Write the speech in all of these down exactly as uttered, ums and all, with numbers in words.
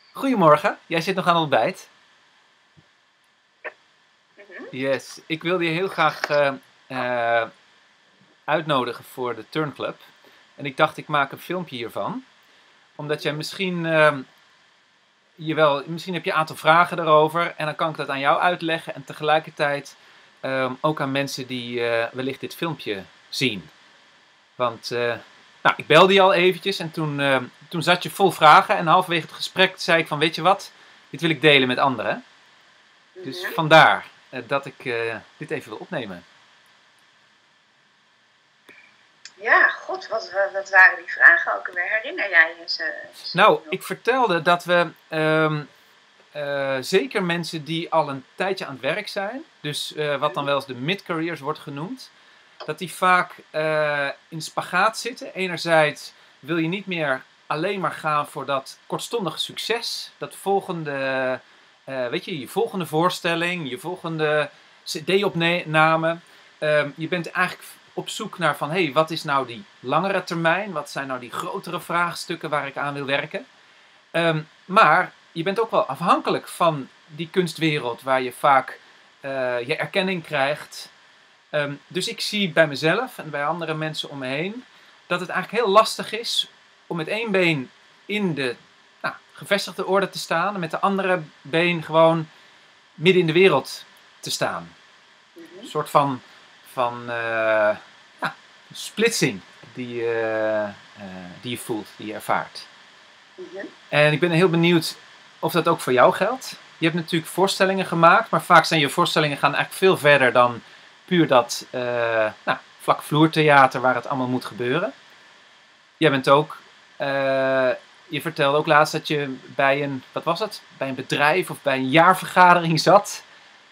Goedemorgen, jij zit nog aan het ontbijt. Mhm. Yes, ik wilde je heel graag eh, eh, uitnodigen voor de Turnclub. En ik dacht, ik maak een filmpje hiervan. Omdat jij misschien, eh, je wel, misschien heb je een aantal vragen daarover. En dan kan ik dat aan jou uitleggen. En tegelijkertijd eh, ook aan mensen die eh, wellicht dit filmpje zien. Want eh, nou, ik belde je al eventjes en toen, eh, toen zat je vol vragen. En halverwege het gesprek zei ik van, weet je wat, dit wil ik delen met anderen. Dus Mhm. vandaar eh, dat ik eh, dit even wil opnemen. Ja, god, wat, wat, wat waren die vragen ook alweer? Herinner jij je ze, ze Nou, nog? ik vertelde dat we ehm, eh, zeker mensen die al een tijdje aan het werk zijn, dus eh, wat dan wel eens de mid-careers wordt genoemd, dat die vaak eh, in spagaat zitten. Enerzijds wil je niet meer alleen maar gaan voor dat kortstondige succes, dat volgende, eh, weet je, je volgende voorstelling, je volgende C D-opname. Um, je bent eigenlijk op zoek naar van, hé, hey, wat is nou die langere termijn? Wat zijn nou die grotere vraagstukken waar ik aan wil werken? Um, maar je bent ook wel afhankelijk van die kunstwereld waar je vaak uh, je erkenning krijgt. Um, dus ik zie bij mezelf en bij andere mensen om me heen dat het eigenlijk heel lastig is om met één been in de nou, gevestigde orde te staan en met de andere been gewoon midden in de wereld te staan. Mhm. Een soort van, van uh, ja, splitsing die, uh, uh, die je voelt, die je ervaart. Mhm. En ik ben heel benieuwd of dat ook voor jou geldt. Je hebt natuurlijk voorstellingen gemaakt, maar vaak zijn je voorstellingen gaan eigenlijk veel verder dan puur dat uh, nou, vlakvloertheater waar het allemaal moet gebeuren. Jij bent ook, uh, je vertelde ook laatst dat je bij een, wat was het? Bij een bedrijf of bij een jaarvergadering zat.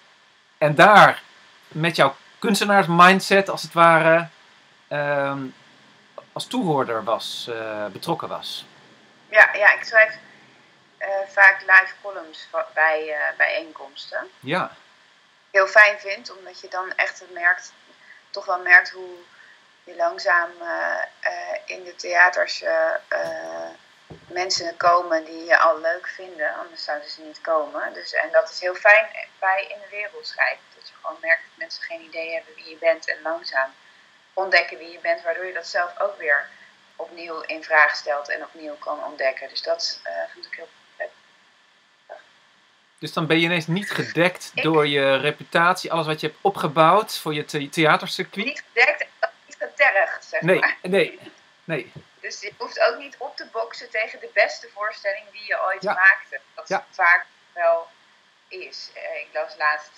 En daar met jouw kunstenaarsmindset als het ware uh, als toehoorder was, uh, betrokken was. Ja, ja, ik schrijf uh, vaak live columns bij uh, bijeenkomsten. Ja. Heel fijn vind, omdat je dan echt merkt, toch wel merkt hoe je langzaam uh, uh, in de theaters uh, uh, mensen komen die je al leuk vinden, anders zouden ze niet komen. Dus, en dat is heel fijn bij in de wereld schrijven. Dat je gewoon merkt dat mensen geen idee hebben wie je bent en langzaam ontdekken wie je bent, waardoor je dat zelf ook weer opnieuw in vraag stelt en opnieuw kan ontdekken. Dus dat uh, vond ik heel vet. Dus dan ben je ineens niet gedekt ik, door je reputatie, alles wat je hebt opgebouwd voor je the theatercircuit? Niet gedekt en ook niet getergd, zeg nee, maar. Nee, nee. Dus je hoeft ook niet op te boksen tegen de beste voorstelling die je ooit ja. maakte. Dat ja. vaak wel is. Uh, ik las laatst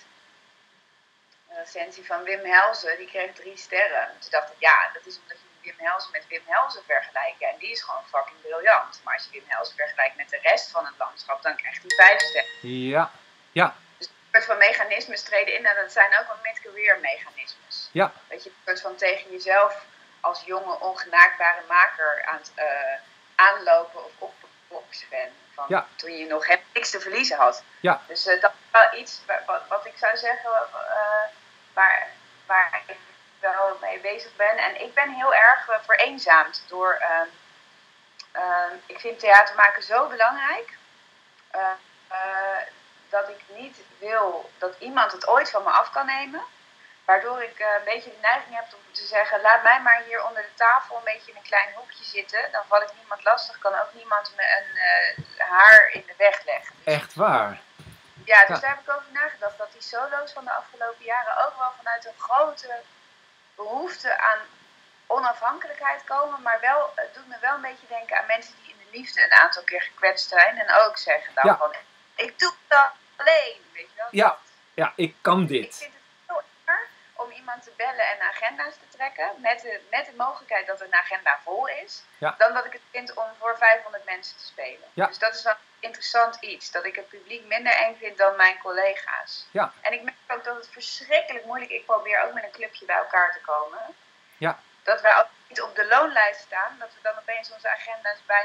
een recensie van Wim Helsen, die kreeg drie sterren. Toen dacht ik, ja, dat is omdat je Wim Helsen met Wim Helsen vergelijkt. En die is gewoon fucking briljant. Maar als je Wim Helsen vergelijkt met de rest van het landschap, dan krijgt hij vijf sterren. Ja, ja. Dus een soort van mechanismes treden in en dat zijn ook wel mid-career mechanismes. Ja. Dat je een soort van tegen jezelf als jonge, ongenaakbare maker aan het uh, aanlopen of opboksen bent. Van ja. Toen je nog helemaal niks te verliezen had. Ja. Dus uh, dat is wel iets wat, wat ik zou zeggen uh, waar, waar ik wel mee bezig ben. En ik ben heel erg uh, vereenzaamd door... Uh, uh, ik vind theater maken zo belangrijk. Uh, uh, dat ik niet wil dat iemand het ooit van me af kan nemen. Waardoor ik uh, een beetje de neiging heb om te zeggen, laat mij maar hier onder de tafel een beetje in een klein hoekje zitten. Dan val ik niemand lastig, kan ook niemand me een uh, haar in de weg leggen. Dus, echt waar? Ja, dus ja. Daar heb ik over nagedacht. Dat die solo's van de afgelopen jaren ook wel vanuit een grote behoefte aan onafhankelijkheid komen. Maar wel, het doet me wel een beetje denken aan mensen die in de liefde een aantal keer gekwetst zijn. En ook zeggen dan ja. van, ik doe dat alleen. Weet je wel? Ja, ja, ik kan dit. Ik vind het heel erg om iemand te bellen en agenda's te trekken. Met de, met de mogelijkheid dat een agenda vol is. Ja. Dan dat ik het vind om voor vijfhonderd mensen te spelen. Ja. Dus dat is wel een interessant iets. Dat ik het publiek minder eng vind dan mijn collega's. Ja. En ik merk ook dat het verschrikkelijk moeilijk is. Ik probeer ook met een clubje bij elkaar te komen. Ja. Dat wij ook niet op de loonlijst staan. Dat we dan opeens onze agenda's bij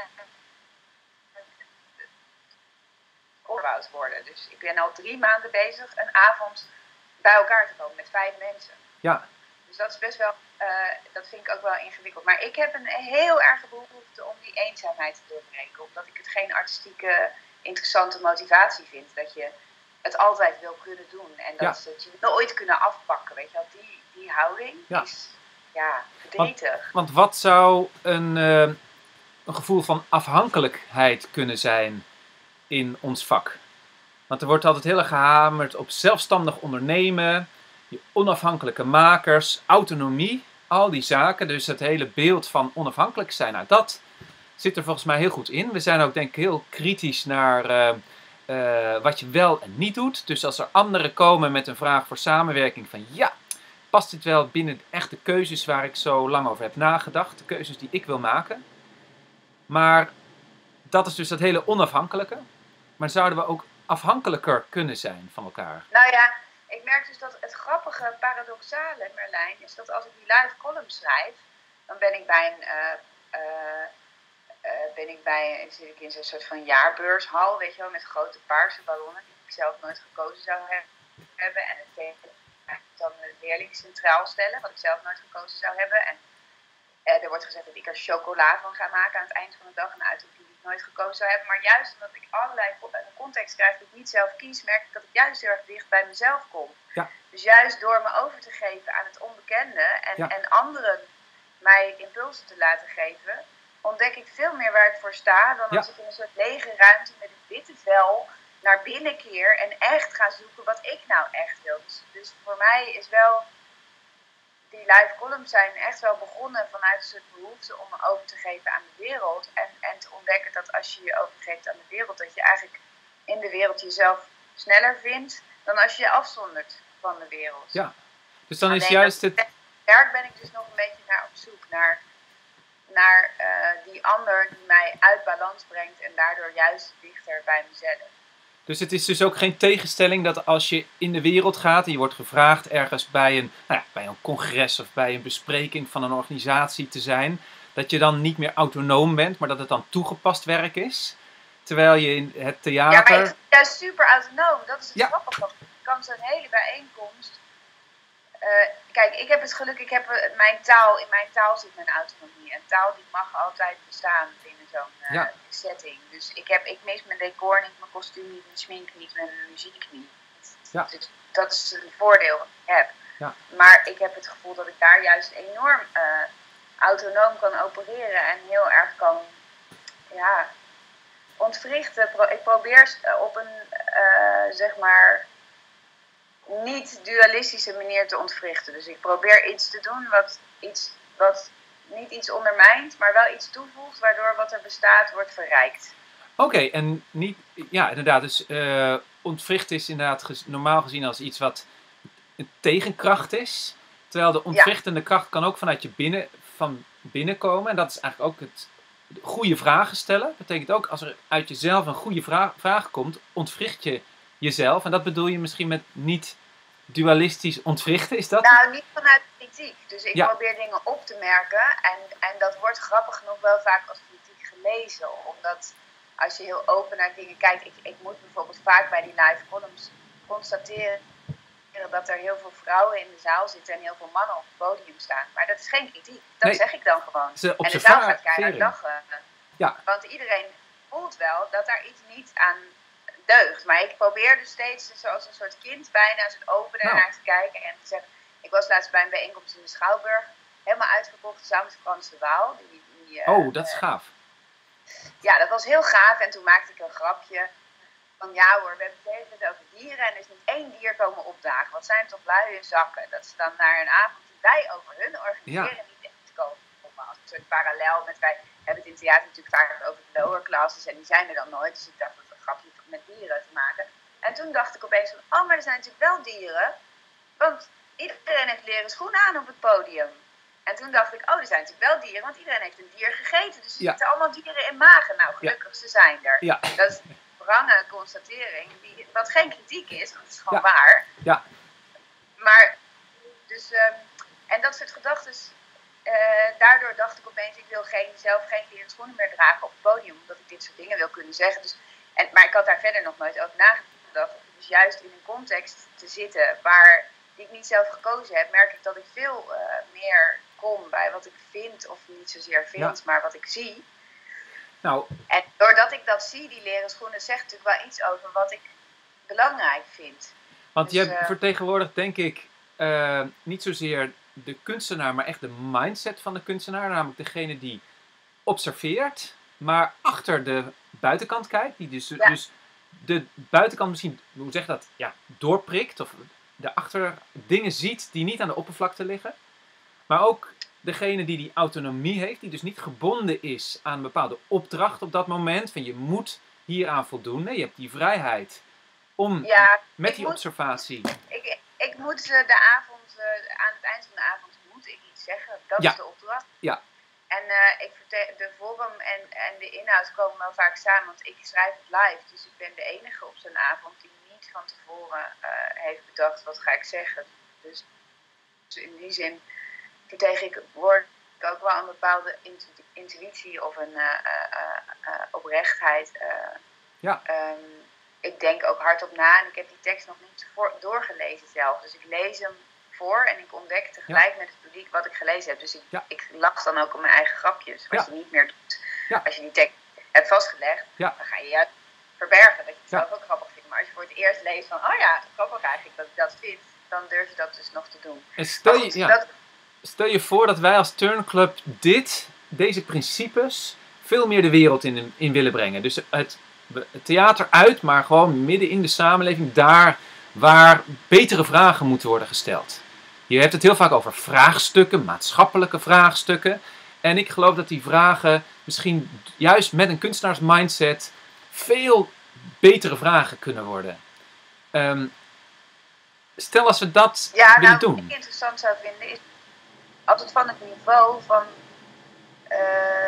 opgebouwd worden. Dus ik ben al drie maanden bezig een avond bij elkaar te komen met vijf mensen. Ja. Dus dat is best wel, uh, dat vind ik ook wel ingewikkeld. Maar ik heb een heel erge behoefte om die eenzaamheid te doorbreken. Omdat ik het geen artistieke interessante motivatie vind. Dat je het altijd wil kunnen doen. En dat, Ja. dat je het nooit kunnen afpakken. Weet je wel, die, die houding Ja. is ja, verdrietig. Want wat zou een, uh, een gevoel van afhankelijkheid kunnen zijn in ons vak? Want er wordt altijd heel erg gehamerd op zelfstandig ondernemen, je onafhankelijke makers, autonomie, al die zaken. Dus het hele beeld van onafhankelijk zijn, nou dat zit er volgens mij heel goed in. We zijn ook denk ik heel kritisch naar uh, uh, wat je wel en niet doet. Dus als er anderen komen met een vraag voor samenwerking van ja, past dit wel binnen echt de keuzes waar ik zo lang over heb nagedacht, de keuzes die ik wil maken. Maar dat is dus dat hele onafhankelijke. Maar zouden we ook afhankelijker kunnen zijn van elkaar? Nou ja, ik merk dus dat het grappige, paradoxale, Merlijn, is dat als ik die live column schrijf, dan ben ik bij een, uh, uh, uh, ben ik bij, zit ik in zo'n soort van jaarbeurshal, weet je wel, met grote paarse ballonnen die ik zelf nooit gekozen zou hebben. En het thema dan de leerling centraal stellen, wat ik zelf nooit gekozen zou hebben. En uh, er wordt gezegd dat ik er chocola van ga maken aan het eind van de dag, een uitdrukking die ik nooit gekozen zou hebben. Maar juist omdat ik allerlei context krijg die ik niet zelf kies, merk ik dat ik juist heel erg dicht bij mezelf kom. Ja. Dus juist door me over te geven aan het onbekende en, ja. en anderen mij impulsen te laten geven, ontdek ik veel meer waar ik voor sta dan ja. als ik in een soort lege ruimte met een witte vel naar binnen keer en echt ga zoeken wat ik nou echt wil. Dus, dus voor mij is wel, die live columns zijn echt wel begonnen vanuit een soort behoefte om me over te geven aan de wereld. En, en te ontdekken dat als je je overgeeft aan de wereld, dat je eigenlijk in de wereld jezelf sneller vindt dan als je je afzondert van de wereld. Ja, dus dan Alleen is juist het... werk ben ik dus nog een beetje naar op zoek naar, naar uh, die ander die mij uit balans brengt en daardoor juist dichter bij mezelf. Dus het is dus ook geen tegenstelling dat als je in de wereld gaat en je wordt gevraagd ergens bij een, nou ja, bij een congres of bij een bespreking van een organisatie te zijn, dat je dan niet meer autonoom bent, maar dat het dan toegepast werk is. Terwijl je in het theater... Ja, maar ik ben juist super autonoom. Dat is het ja. grappige. Ik kan zo'n hele bijeenkomst... Uh, kijk, ik heb het geluk, ik heb uh, mijn taal, in mijn taal zit mijn autonomie. En taal die mag altijd bestaan binnen zo'n uh, ja. setting. Dus ik, heb, ik mis mijn decor niet, mijn kostuum niet, mijn smink niet, mijn muziek niet. Ja. Dus dat is een voordeel wat ik heb. Ja. Maar ik heb het gevoel dat ik daar juist enorm uh, autonoom kan opereren en heel erg kan, ja, ontwrichten. Ik probeer op een, uh, zeg maar, niet dualistische manier te ontwrichten. Dus ik probeer iets te doen wat, iets, wat niet iets ondermijnt, maar wel iets toevoegt, waardoor wat er bestaat wordt verrijkt. Oké, okay, en niet, ja, inderdaad, dus uh, ontwrichten is inderdaad ges, normaal gezien als iets wat een tegenkracht is. Terwijl de ontwrichtende ja. kracht kan ook vanuit je binnen, van binnen komen. En dat is eigenlijk ook het goede vragen stellen. Dat betekent ook, als er uit jezelf een goede vraag, vraag komt, ontwricht je jezelf. En dat bedoel je misschien met niet dualistisch ontwrichten, is dat? Nou, niet vanuit kritiek. Dus ik ja. probeer dingen op te merken. En, en dat wordt grappig genoeg wel vaak als kritiek gelezen. Omdat als je heel open naar dingen kijkt. Ik, ik moet bijvoorbeeld vaak bij die live columns constateren dat er heel veel vrouwen in de zaal zitten en heel veel mannen op het podium staan. Maar dat is geen kritiek. Dat nee. zeg ik dan gewoon. De en de zaal gaat keihard lachen. Ja. Want iedereen voelt wel dat daar iets niet aan deugt. Maar ik probeer dus steeds zoals een soort kind bijna zo open nou. naar te kijken en te zeggen. Ik was laatst bij een bijeenkomst in de Schouwburg. Helemaal uitverkocht samen met Frans de Waal. Die, die, oh, dat is uh, gaaf. Ja, dat was heel gaaf. En toen maakte ik een grapje. Van ja hoor, we hebben het hele tijd over dieren en er is niet één dier komen opdagen. Wat zijn toch luie zakken. Dat ze dan naar een avond die wij over hun organiseren ja. niet echt komen. Als een soort parallel met, wij hebben het in theater natuurlijk vaak over de lower classes en die zijn er dan nooit. Dus ik dacht dat het een grapje met dieren te maken. En toen dacht ik opeens van, oh maar er zijn natuurlijk wel dieren. Want iedereen heeft leren schoenen aan op het podium. En toen dacht ik, oh er zijn natuurlijk wel dieren, want iedereen heeft een dier gegeten. Dus er ja. zitten allemaal dieren in magen. Nou gelukkig, ja. ze zijn er. Ja. Dat is range constatering, die, wat geen kritiek is, want het is gewoon ja. waar. Ja. Maar, dus, um, en dat soort gedachten, uh, daardoor dacht ik opeens, ik wil geen, zelf geen leren schoenen meer dragen op het podium, omdat ik dit soort dingen wil kunnen zeggen. Dus, en, maar ik had daar verder nog nooit over nagedacht. Dus juist in een context te zitten waar die ik niet zelf gekozen heb, merk ik dat ik veel uh, meer kom bij wat ik vind, of niet zozeer vind, ja. maar wat ik zie. Nou, En doordat ik dat zie, die leren schoenen, zegt natuurlijk wel iets over wat ik belangrijk vind. Want Dus, je eh, vertegenwoordigt, denk ik, uh, niet zozeer de kunstenaar, maar echt de mindset van de kunstenaar. Namelijk degene die observeert, maar achter de buitenkant kijkt. Die dus, ja. dus de buitenkant misschien, hoe zeg je dat, ja, doorprikt. Of daarachter dingen ziet die niet aan de oppervlakte liggen. Maar ook degene die die autonomie heeft, die dus niet gebonden is aan een bepaalde opdracht op dat moment. Van je moet hieraan voldoen. Nee, je hebt die vrijheid om ja, met die moet, observatie. Ik, ik moet uh, de avond, uh, aan het eind van de avond moet ik iets zeggen. Dat ja. is de opdracht. Ja. En uh, ik de vorm en, en de inhoud komen wel vaak samen, want ik schrijf het live. Dus ik ben de enige op zo'n avond die niet van tevoren uh, heeft bedacht wat ga ik zeggen. Dus, dus in die zin vertegenwoordig ik ook wel een bepaalde intu- intuïtie of een uh, uh, uh, oprechtheid. Uh, ja. Um, ik denk ook hardop na en ik heb die tekst nog niet voor, doorgelezen zelf. Dus ik lees hem voor en ik ontdek tegelijk ja. met het publiek wat ik gelezen heb. Dus ik, ja. ik lach dan ook om mijn eigen grapjes. Wat ja. je niet meer doet. Ja. Als je die tekst hebt vastgelegd, ja. dan ga je juist verbergen dat je het ja. zelf ook grappig vindt. Maar als je voor het eerst leest van, oh ja, grappig eigenlijk dat ik dat vind, dan durf je dat dus nog te doen. En stel, je, goed, ja. dat... stel je voor dat wij als Turnclub dit, deze principes, veel meer de wereld in, in willen brengen. Dus het het theater uit, maar gewoon midden in de samenleving, daar waar betere vragen moeten worden gesteld. Je hebt het heel vaak over vraagstukken, maatschappelijke vraagstukken. En ik geloof dat die vragen misschien juist met een kunstenaarsmindset veel betere vragen kunnen worden. Um, stel als we dat ja, willen nou, doen. Wat ik interessant zou vinden is altijd van het niveau van... Uh,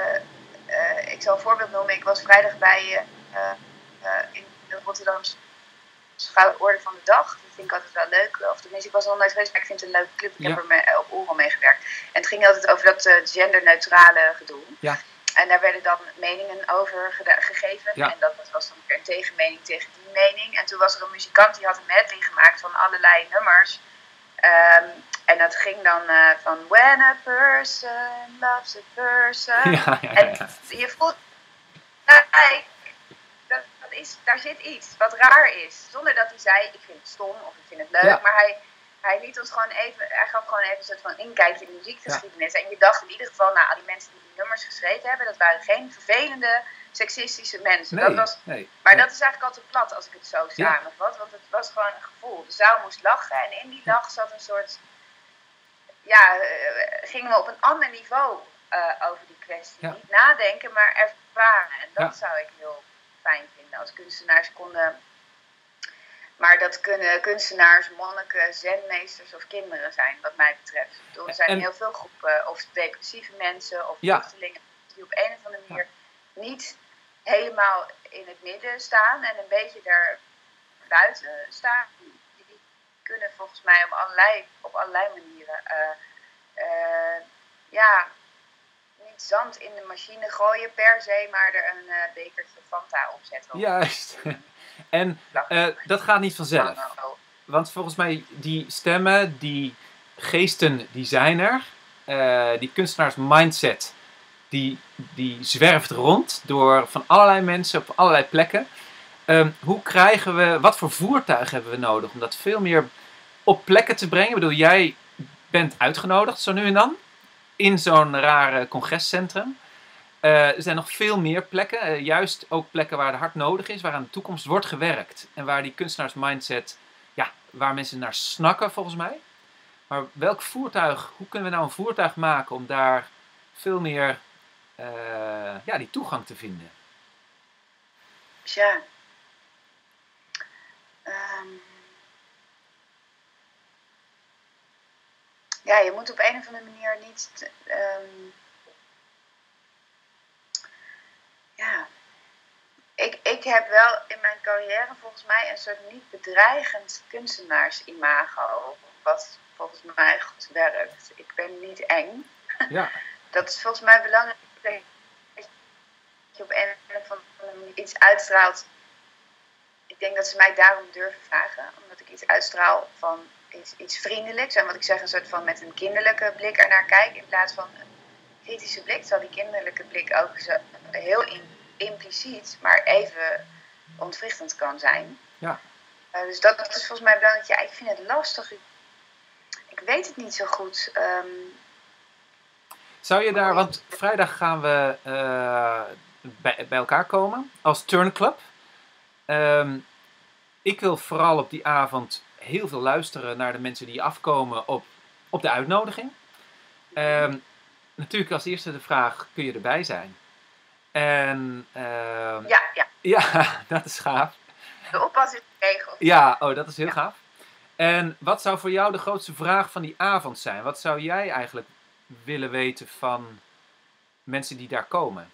uh, ik zal een voorbeeld noemen. Ik was vrijdag bij... Uh, Uh, uh, in de Rotterdamse Orde van de Dag. Dat vind ik altijd wel leuk. Of tenminste, ik was nog nooit geweest, maar ik vind het een leuke club. Ik ja. heb er mee, uh, op Oerol meegewerkt. En het ging altijd over dat uh, genderneutrale gedoe. Ja. En daar werden dan meningen over geda- gegeven. Ja. En dat, dat was dan weer een tegenmening tegen die mening. En toen was er een muzikant die had een medley gemaakt van allerlei nummers. Um, en dat ging dan uh, van When a person loves a person. Ja, ja, ja. En je voelt... Uh, Dat, dat is, daar zit iets wat raar is. Zonder dat hij zei, ik vind het stom of ik vind het leuk. Ja. Maar hij, hij liet ons gewoon even, hij gaf gewoon even een soort van inkijkje in de muziekgeschiedenis. Ja. En je dacht in ieder geval, nou, al die mensen die die nummers geschreven hebben, dat waren geen vervelende, seksistische mensen. Nee, dat was, nee, maar nee. dat is eigenlijk altijd plat als ik het zo Ja. samenvat. Want het was gewoon een gevoel. De zaal moest lachen en in die lach zat een soort... Ja, uh, gingen we op een ander niveau uh, over die kwestie. Ja. Niet nadenken, maar ervaren. En dat Ja. zou ik heel fijn vinden als kunstenaars konden. Maar dat kunnen kunstenaars, monniken, zenmeesters of kinderen zijn, wat mij betreft. Ik bedoel, er zijn En- heel veel groepen, of depressieve mensen of Ja. vluchtelingen, die op een of andere manier niet helemaal in het midden staan en een beetje daar buiten staan. Die kunnen volgens mij op allerlei, op allerlei manieren uh, uh, ja, niet zand in de machine gooien per se, maar er een uh, bekertje Fanta op zetten. Juist. En uh, dat gaat niet vanzelf. Want volgens mij die stemmen, die geesten, die zijn er. Uh, die kunstenaars mindset, die, die zwerft rond door van allerlei mensen op allerlei plekken. Um, hoe krijgen we, wat voor voertuig hebben we nodig om dat veel meer op plekken te brengen? Ik bedoel, jij bent uitgenodigd zo nu en dan in zo'n rare congrescentrum. Uh, er zijn nog veel meer plekken, uh, juist ook plekken waar het hard nodig is, waar aan de toekomst wordt gewerkt. En waar die kunstenaarsmindset, ja, waar mensen naar snakken volgens mij. Maar welk voertuig, hoe kunnen we nou een voertuig maken om daar veel meer, uh, ja, die toegang te vinden? Tja. Um... Ja, je moet op een of andere manier niet... Te, um... Ja, ik, ik heb wel in mijn carrière volgens mij een soort niet bedreigend kunstenaarsimago, wat volgens mij goed werkt. Ik ben niet eng. Ja. Dat is volgens mij belangrijk, dat je op een of andere manier iets uitstraalt. Ik denk dat ze mij daarom durven vragen, omdat ik iets uitstraal van iets, iets vriendelijks. En wat ik zeg, een soort van met een kinderlijke blik ernaar kijk, in plaats van een kritische blik. Terwijl die kinderlijke blik ook zo heel in impliciet, maar even ontwrichtend kan zijn. Ja. Uh, dus dat, dat is volgens mij belangrijk. Ja, ik vind het lastig. Ik, ik weet het niet zo goed. Um, Zou je daar, want vrijdag gaan we uh, bij, bij elkaar komen als turnclub. Um, ik wil vooral op die avond heel veel luisteren naar de mensen die afkomen op, op de uitnodiging. Um, natuurlijk als eerste de vraag, kun je erbij zijn? En, uh, ja, ja. Ja, dat is gaaf. De oppas is geregeld. Ja, oh, dat is heel ja. gaaf. En wat zou voor jou de grootste vraag van die avond zijn? Wat zou jij eigenlijk willen weten van mensen die daar komen?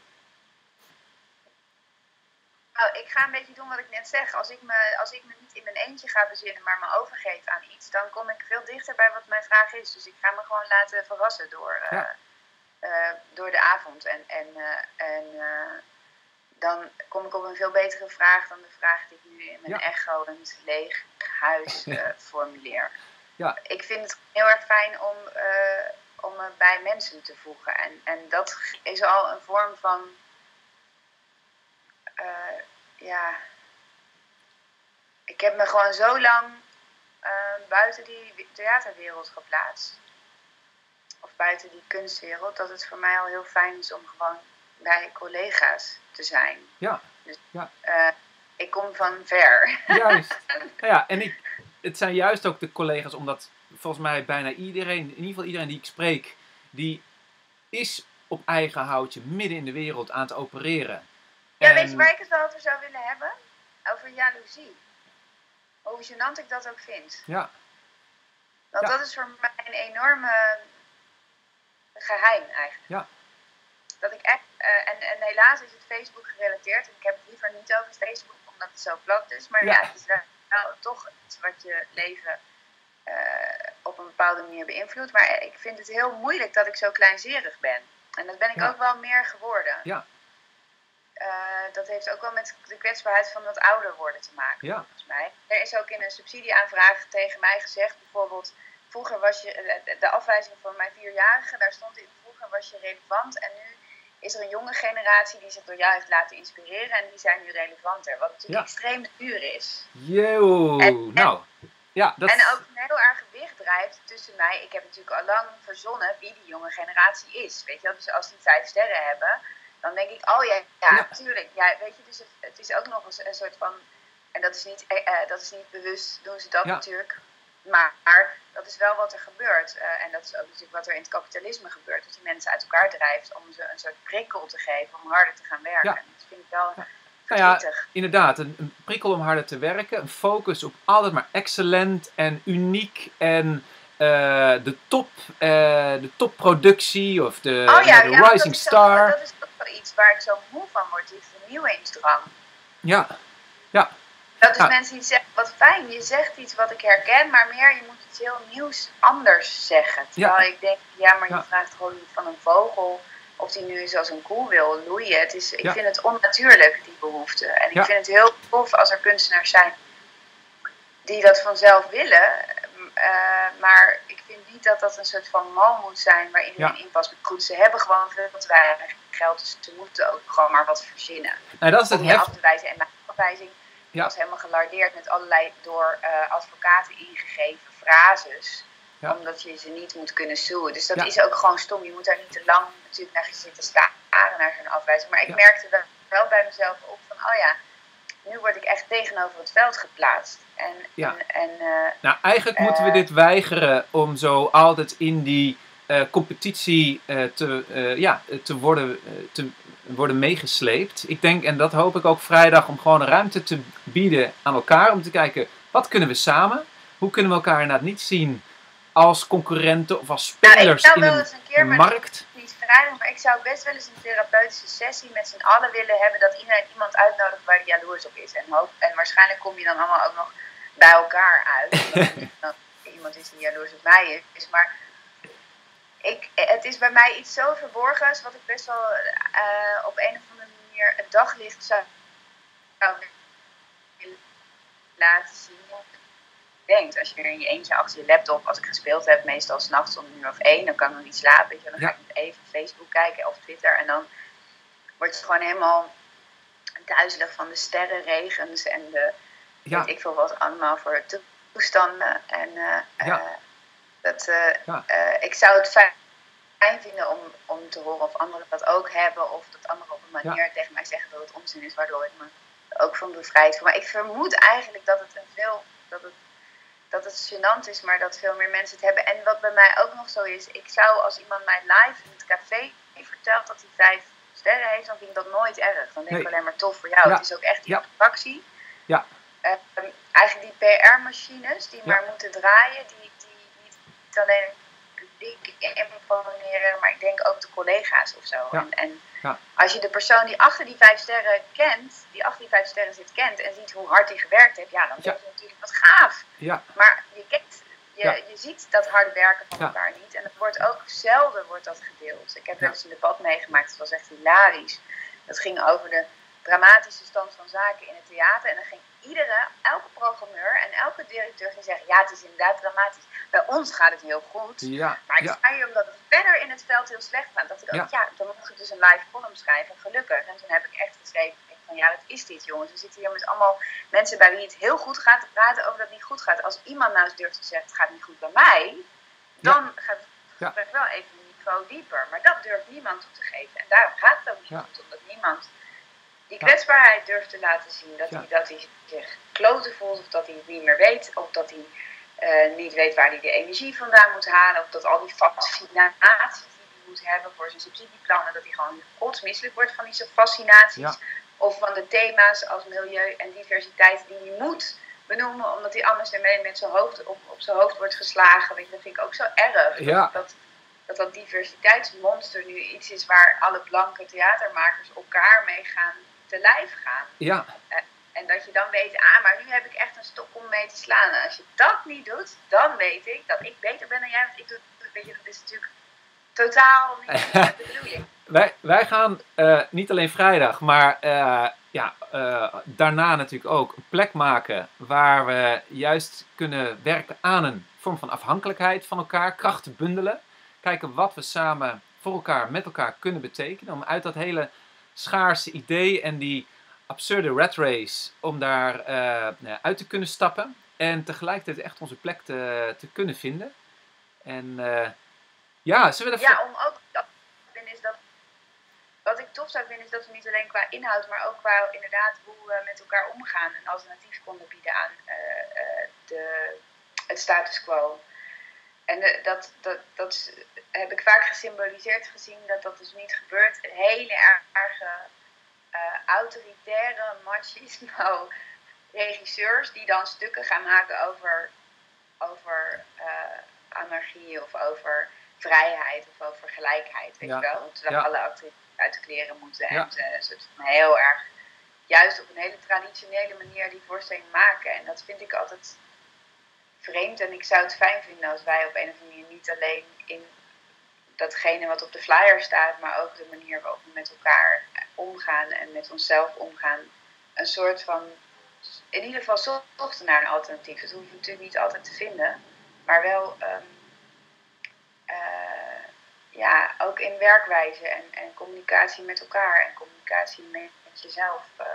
Nou, ik ga een beetje doen wat ik net zeg. Als ik, me, als ik me niet in mijn eentje ga bezinnen, maar me overgeef aan iets, dan kom ik veel dichter bij wat mijn vraag is. Dus ik ga me gewoon laten verrassen door, uh, ja. uh, door de avond. En, en, uh, en uh, dan kom ik op een veel betere vraag dan de vraag die ik nu in mijn ja. echoend leeg huis uh, formuleer. Ja. Ik vind het heel erg fijn om, uh, om me bij mensen te voegen. En, en dat is al een vorm van... Uh, ja, ik heb me gewoon zo lang uh, buiten die theaterwereld geplaatst. Of buiten die kunstwereld, dat het voor mij al heel fijn is om gewoon bij collega's te zijn. Ja. Dus ja. Uh, ik kom van ver. Juist. Ja, en ik, het zijn juist ook de collega's, omdat volgens mij bijna iedereen, in ieder geval iedereen die ik spreek, die is op eigen houtje midden in de wereld aan het opereren. Ja, en... weet je waar ik het wel over zou willen hebben? Over jaloezie. Hoe gênant ik dat ook vind. Ja. Want ja. dat is voor mij een enorme geheim eigenlijk. Ja. Dat ik echt, uh, en, en helaas is het Facebook gerelateerd. En ik heb het liever niet over Facebook, omdat het zo plat is. Maar ja, ja het is wel, wel toch iets wat je leven uh, op een bepaalde manier beïnvloedt. Maar ik vind het heel moeilijk dat ik zo kleinzerig ben. En dat ben ik ja. ook wel meer geworden. Ja. Uh, dat heeft ook wel met de kwetsbaarheid van wat ouder worden te maken, ja. volgens mij. Er is ook in een subsidieaanvraag tegen mij gezegd, bijvoorbeeld, vroeger was je, de, de afwijzing van mijn vierjarige, daar stond in, vroeger was je relevant en nu is er een jonge generatie die zich door jou heeft laten inspireren en die zijn nu relevanter, wat natuurlijk ja. extreem duur is. Yo, en, nou, en, ja. Dat... En ook een heel erg gewicht drijft tussen mij, ik heb natuurlijk al lang verzonnen wie die jonge generatie is, weet je wel, dus als die vijf sterren hebben... Dan denk ik, oh ja, ja, ja. tuurlijk. Ja, weet je, dus het, het is ook nog eens een soort van... En dat is niet, uh, dat is niet bewust, doen ze dat ja. natuurlijk. Maar, maar dat is wel wat er gebeurt. Uh, en dat is ook natuurlijk wat er in het kapitalisme gebeurt. Dat je mensen uit elkaar drijft om ze een soort prikkel te geven om harder te gaan werken. Ja. Dat vind ik wel ja. verdrietig. Nou ja, inderdaad, een, een prikkel om harder te werken. Een focus op altijd maar excellent en uniek en... Uh, de top, uh, de topproductie of de, oh ja, de ja, rising dat star. Ook, dat is ook wel iets waar ik zo moe van word, die vernieuwingsdrang. Ja, ja. Dat is ja. mensen die zeggen, wat fijn, je zegt iets wat ik herken, maar meer, je moet iets heel nieuws anders zeggen. Terwijl ja. ik denk, ja, maar je ja. vraagt gewoon niet van een vogel of die nu eens als een koe wil loeien. Het is, ik ja. vind het onnatuurlijk, die behoefte. En ik ja. vind het heel tof als er kunstenaars zijn die dat vanzelf willen. Uh, maar ik vind niet dat dat een soort van mal moet zijn waar iedereen ja. in past. Goed, ze hebben gewoon veel te weinig geld, dus ze moeten ook gewoon maar wat verzinnen. Nou, dat is het om je heft... af te wijzen. En mijn afwijzing ja. was helemaal gelardeerd met allerlei door uh, advocaten ingegeven frases. Ja. Omdat je ze niet moet kunnen suwen. Dus dat ja. is ook gewoon stom. Je moet daar niet te lang natuurlijk naar zitten staren naar zo'n afwijzing. Maar ik ja. merkte wel, wel bij mezelf op van, oh ja, nu word ik echt tegenover het veld geplaatst. En, ja. en, en, uh, nou, eigenlijk uh, moeten we dit weigeren om zo altijd in die uh, competitie uh, te, uh, ja, te, worden, uh, te worden meegesleept. Ik denk, en dat hoop ik ook vrijdag, om gewoon een ruimte te bieden aan elkaar. Om te kijken, wat kunnen we samen? Hoe kunnen we elkaar inderdaad niet zien als concurrenten of als spelers nou, in een, een, keer, een markt? Niet vrijdag, maar ik zou best wel eens een therapeutische sessie met z'n allen willen hebben. Dat iedereen iemand uitnodigt waar die jaloers op is. En, hoop, en waarschijnlijk kom je dan allemaal ook nog bij elkaar uit. Dat iemand is die jaloers op mij is. Maar ik, het is bij mij iets zo verborgens, wat ik best wel uh, op een of andere manier het daglicht zou, zou willen laten zien. Denkt, als je weer in je eentje achter je laptop, als ik gespeeld heb, meestal 's nachts om een uur of één, dan kan ik nog niet slapen. Weet je, dan ga ja. ik even Facebook kijken of Twitter en dan word je gewoon helemaal duizelig van de sterrenregens en de, Ja. weet ik veel wat allemaal voor toestanden. En uh, Ja. uh, dat, uh, Ja. uh, ik zou het fijn vinden om, om te horen of anderen dat ook hebben. Of dat anderen op een manier Ja. tegen mij zeggen dat het onzin is, waardoor ik me er ook van bevrijd voel. Maar ik vermoed eigenlijk dat het een veel... Dat het, dat het gênant is, maar dat veel meer mensen het hebben. En wat bij mij ook nog zo is, ik zou als iemand mij live in het café vertelt dat hij vijf sterren heeft, dan vind ik dat nooit erg. Dan denk Nee. ik alleen maar tof voor jou. Ja. Het is ook echt die Ja. attractie. Ja. Uh, eigenlijk die P R-machines die Ja. maar moeten draaien, die, die niet alleen het publiek imponeren, maar ik denk ook de collega's of zo. Ja. En, en Ja. als je de persoon die achter die vijf sterren kent, die achter die vijf sterren zit kent en ziet hoe hard hij gewerkt heeft, ja, dan denk je natuurlijk wat gaaf. Ja. Maar je kent, je, Ja. je ziet dat harde werken van Ja. elkaar niet. En het wordt ook zelden wordt dat gedeeld. Ik heb wel Ja. eens een debat meegemaakt, het was echt hilarisch. Dat ging over de dramatische stand van zaken in het theater. En dan ging iedere, elke programmeur en elke directeur ging zeggen, ja, het is inderdaad dramatisch. Bij ons gaat het heel goed. Ja. Maar ik Ja. zei je, omdat het verder in het veld heel slecht gaat, dacht ik ook, Ja. ja, dan moet ik dus een live column schrijven, gelukkig. En toen heb ik echt geschreven van, ja, wat is dit, jongens? We zitten hier met allemaal mensen bij wie het heel goed gaat te praten over dat het niet goed gaat. Als iemand nou eens durft te zeggen, het gaat niet goed bij mij, dan gaat het Ja. gesprek wel even een niveau dieper. Maar dat durft niemand toe te geven. En daarom gaat het ook niet Ja. goed, omdat niemand die Ja. kwetsbaarheid durft te laten zien. Dat, Ja. hij, dat hij zich kloten voelt, of dat hij het niet meer weet, of dat hij uh, niet weet waar hij de energie vandaan moet halen, of dat al die fascinaties die hij moet hebben voor zijn subsidieplannen, dat hij gewoon godsmisselijk wordt van die fascinaties. Ja. Of van de thema's als milieu en diversiteit die hij moet benoemen, omdat hij anders ermee met zijn hoofd op, op zijn hoofd wordt geslagen. Weet je, dat vind ik ook zo erg. Ja. Dat, dat dat diversiteitsmonster nu iets is waar alle blanke theatermakers elkaar mee gaan te lijf gaan. Ja. Uh, en dat je dan weet, ah, maar nu heb ik echt een stok om mee te slaan. En als je dat niet doet, dan weet ik dat ik beter ben dan jij. Want ik doe, weet je, dat is natuurlijk totaal niet de bedoeling. Wij, wij gaan uh, niet alleen vrijdag, maar uh, ja, uh, daarna natuurlijk ook een plek maken waar we juist kunnen werken aan een vorm van afhankelijkheid van elkaar, krachten bundelen. Kijken wat we samen voor elkaar, met elkaar kunnen betekenen. Om uit dat hele schaarse idee en die absurde rat race, om daar uh, uit te kunnen stappen. En tegelijkertijd echt onze plek te, te kunnen vinden. En uh, ja, zullen we Ja, om ook... is dat Wat ik tof zou vinden is dat we niet alleen qua inhoud, maar ook qua inderdaad hoe we met elkaar omgaan een alternatief konden bieden aan uh, uh, de, het status quo. En de, dat, dat, dat heb ik vaak gesymboliseerd gezien dat dat dus niet gebeurt. Hele erge uh, autoritaire machismo regisseurs die dan stukken gaan maken over, over uh, anarchie of over vrijheid of over gelijkheid, weet ja. je wel. Terwijl ja. alle acteurs uit de kleren moeten ja. en uh, soort van heel erg, juist op een hele traditionele manier die voorstelling maken. En dat vind ik altijd vreemd en ik zou het fijn vinden als wij op een of andere manier niet alleen in datgene wat op de flyer staat, maar ook de manier waarop we met elkaar omgaan en met onszelf omgaan, een soort van, in ieder geval zochten naar een alternatief. Dat hoeven we natuurlijk niet altijd te vinden, maar wel um, uh, ja, ook in werkwijze en, en communicatie met elkaar en communicatie met, met jezelf uh,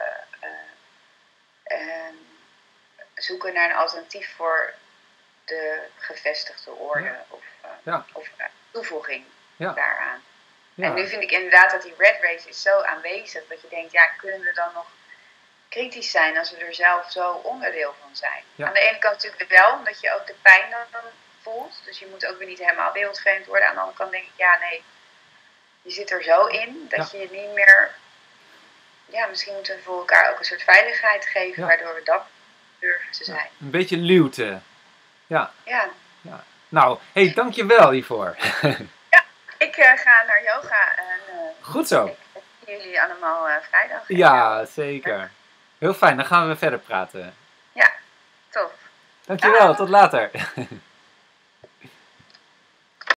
uh, uh, zoeken naar een alternatief voor de gevestigde orde ja. of, uh, ja. of uh, toevoeging ja. daaraan. Ja. En nu vind ik inderdaad dat die red race is zo aanwezig dat je denkt, ja, kunnen we dan nog kritisch zijn als we er zelf zo onderdeel van zijn? Ja. Aan de ene kant natuurlijk wel, omdat je ook de pijn dan voelt. Dus je moet ook weer niet helemaal wereldvreemd worden. Aan de andere kant denk ik, ja, nee, je zit er zo in dat ja. je niet meer, ja, misschien moeten we voor elkaar ook een soort veiligheid geven, ja. waardoor we dat durven te zijn. Ja. Een beetje luwte. Ja. Ja. ja. Nou, hé, hey, dankjewel hiervoor. Ja, ik uh, ga naar yoga en uh, goed zo. Ik, ik zie jullie allemaal uh, vrijdag. Ja, zeker. Heel fijn, dan gaan we verder praten. Ja, tof. Dankjewel, tot later.